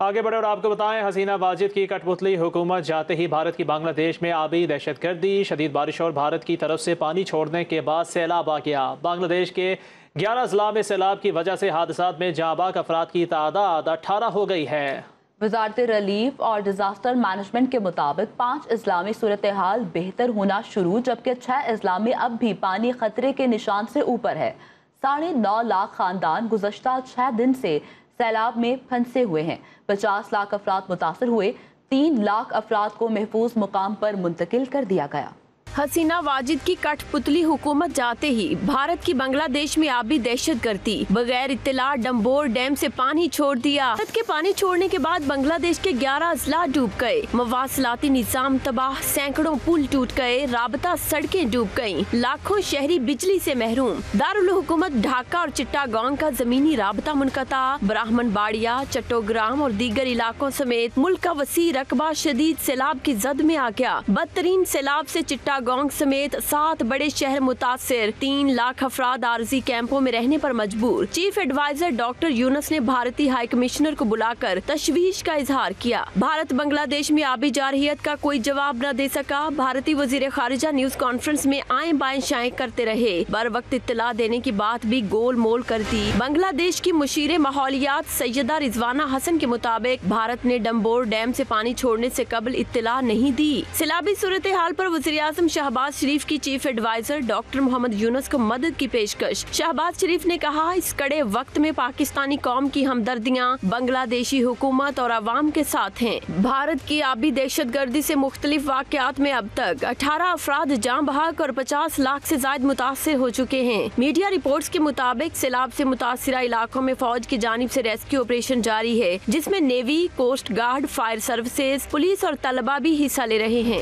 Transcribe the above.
आगे बढ़े और आपको बताएं, हसीना वाजिद की कठपुतली हुकूमत जाते ही भारत की बांग्लादेश में आबी दहशतगर्दी, शदीद बारिश और भारत की तरफ से पानी छोड़ने के बाद सैलाब आ गया। बांग्लादेश के 11 अजला में सैलाब की वजह से हादसात में जाँ बाग अफराद की तादाद 18 हो गई है। वजारत रिलीफ और डिजास्टर मैनेजमेंट के मुताबिक 5 अजला में सूरत हाल बेहतर होना शुरू, जबकि 6 अजला में अब भी पानी खतरे के निशान से ऊपर है। 9.5 लाख खानदान गुज़श्ता 6 दिन से सैलाब में फंसे हुए हैं। 50 लाख अफराद मुतासर हुए। 3 लाख अफराद को महफूज मुकाम पर मुंतकिल कर दिया गया। हसीना वाजिद की कठपुतली हुकूमत जाते ही भारत की बांग्लादेश में आबी दहशतगर्दी, बगैर इत्तला डंबोर डैम से पानी छोड़ दिया। भारत के पानी छोड़ने के बाद बांग्लादेश के 11 अजला डूब गए। मवासलाती निजाम तबाह, सैकड़ों पुल टूट गए, राबता सड़कें डूब गयी, लाखों शहरी बिजली से महरूम। दारुल हुकूमत ढाका और चिट्टागोंग का जमीनी राबता मुनक़ता। ब्राह्मण बाड़िया, चट्टोग्राम और दीगर इलाकों समेत मुल्क का वसी रकबा शदीद सैलाब की जद में आ गया। बदतरीन सैलाब से चिट्टागोंग समेत 7 बड़े शहर मुतासिर। 3 लाख अफराद आरजी कैंपों में रहने पर मजबूर। चीफ एडवाइजर डॉक्टर यूनुस ने भारतीय हाई कमिश्नर को बुलाकर तशवीश का इजहार किया। भारत बांग्लादेश में आबी जारहियत का कोई जवाब न दे सका। भारतीय वजीर खारिजा न्यूज कॉन्फ्रेंस में आए बाएं शाएं करते रहे। बर वक्त इत्तला देने की बात भी गोल मोल कर दी। बांग्लादेश की मुशीर माहौलियात सैयदा रिजवाना हसन के मुताबिक भारत ने डंबोर डैम से पानी छोड़ने से कबल इत्तला नहीं दी। सैलाबी सूरत हाल पर वज़ीर आज़म शहबाज शरीफ की chief adviser doctor Mohammad Yunus को मदद की पेशकश। शहबाज शरीफ ने कहा, इस कड़े वक्त में पाकिस्तानी कौम की हमदर्दियां बांग्लादेशी हुकूमत और अवाम के साथ हैं। भारत की आबी दहशतगर्दी से मुख्तलिफ वाक़यात में अब तक 18 अफराद जाँ बहक और 50 लाख से ज्यादा मुतासर हो चुके हैं। मीडिया रिपोर्ट्स के मुताबिक सैलाब से मुतासरा इलाकों में फौज की जानिब से रेस्क्यू ऑपरेशन जारी है, जिसमें navy, coast guard, fire services, police और तलबा भी हिस्सा ले रहे हैं।